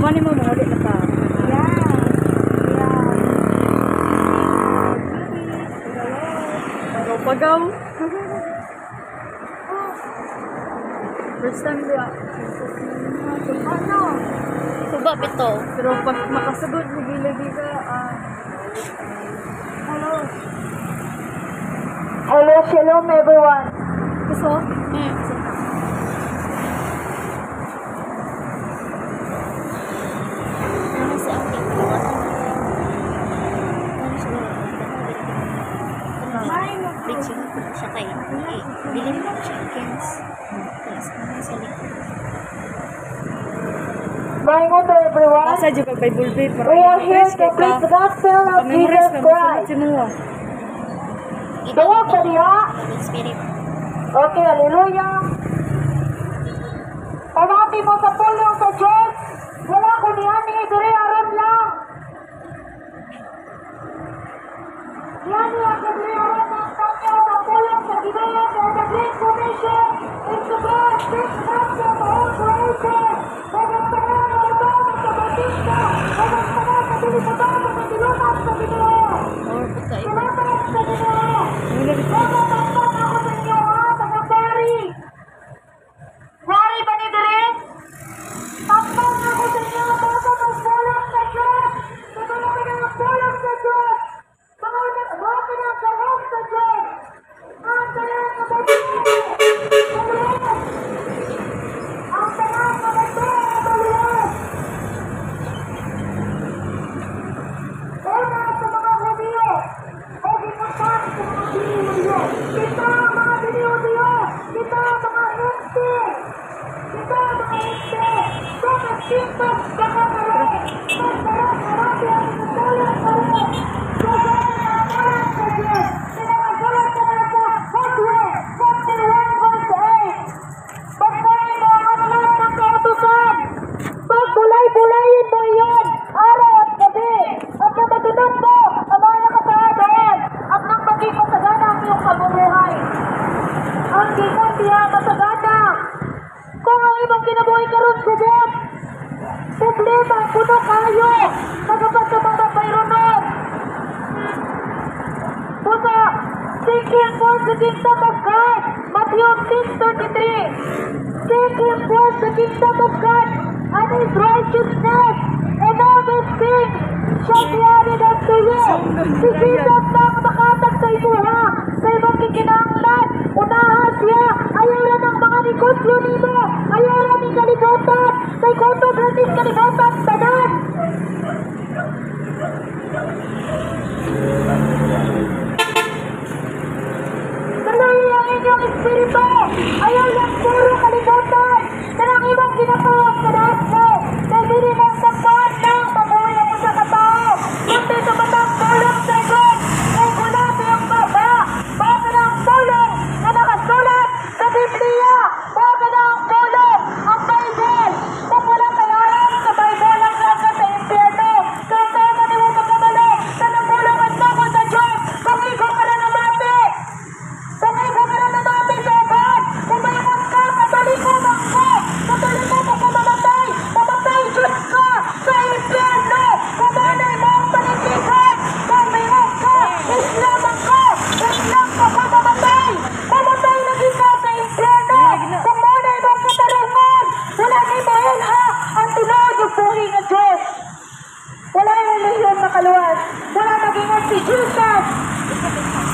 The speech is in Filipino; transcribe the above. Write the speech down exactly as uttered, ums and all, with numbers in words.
Human mo mga ulit na ta. Yeah. Pagaw pagaw. First time dia. Ano? Suba bito. Pero pag makasagod lagi-lagi ka ah Hello. Hello, shalom everyone. gusto. Hmm. Ano si Ate? Ano si May Bitch, siya kay Dili mo chickens. Yes, ano sa likod. Morning to everyone. Asa juga Bible bit para. We are here to preach the gospel of Jesus Christ. Semua. Dawag sa diha. Holy Spirit. Okay, hallelujah. Pamati mo sa pulong sa Diyos. Wala ko ni ani, diri aron lang. Yani ang diri aron ng sakya sa pulong sa Ginoo for the Great Commission is to go and preach the gospel to all creation. Magagtanan ang ito sa Batista. Magagtanan sa Bilisadan sa Bilunas sa Ginoo. Or buka iba. Salamat sa Ginoo. Magagtanan ako sa inyo ha, mga pari. Pari ba ni diri? Tampang ako sa inyo bago magpulang sa Diyos. Bago ka na magpulang sa Diyos. Bago ka na magpulang sa Diyos. Ang tanang kabatiin. Kabatiin. Ang tanang kabatiin. Kabatiin. Una sa mga Hudyo. O ginutan sa mga Hudyo. Kita mga Hudyo. Kita mga Hudyo. Kita mga Hudyo. Mga sintas bakamarap. Magmarap-marap yan sa tulang kalit. Sugat na amalan sa Diyos. Pinakasulat sa nasa Hudyo. forty-one verse eight. Pagkain mo ang lahat ng kautusan. Pagbulay-bulayin mo iyon. Araw at gabi. At napatunan mo ang mga nakasaadaan. At nang maging masagana ang iyong kabubuhay. Ang gingon diya masagana. Kung ang ibang kinabuhay karon gubot. Problema puno kayo. Nagapat sa mga bayronon. Pusa, seek Him first the kingdom of God. Matthew six thirty-three. Seek Him first the kingdom of God and His righteousness, and all these things shall be added unto you. Si Jesus na makatag sa imuha, sa ibang kikinanglan. Unaha siya, ayaw na ng mga negosyo nito. Ayaw na ng kalibutan. Sa ikoto gratis kalibutan, tanan. Tuloy ang inyong espiritu. Ayaw lang puro kalibutan. Tanang ibang ginapawag sa lahat mo. Dahil hindi lang sapat ng mabuhay ako sa katao. Kundi sa matang tulong sa Diyos. Kung wala siyang baba. Baga na ang tulong na nakasulat sa Biblia. Baga na ang tulong ang Bible. Kung wala kayaran sa Bible ang lang ka sa impyerno. Kaya tayo na mo magkamali. Tanambulungan mo ko sa Diyos. Kumigo ka na namati. Kumigo ka na namati sa agad. Kumayamot ka, katalikon ako. Katalikon mo kung mamatay. Mamatay Diyos ka sa impyerno. Kumanay mo ang panindigan. Kumayamot ka. Islam ako. Islam ka kung mamatay. Mamatay lagi ka sa impyerno. Kumanay mo ang katarungan. Wala ni Mahal ha. Ang tunod yung buhay ng Diyos. Wala yung reliyon na kaluwas. Wala nagingan si Jesus.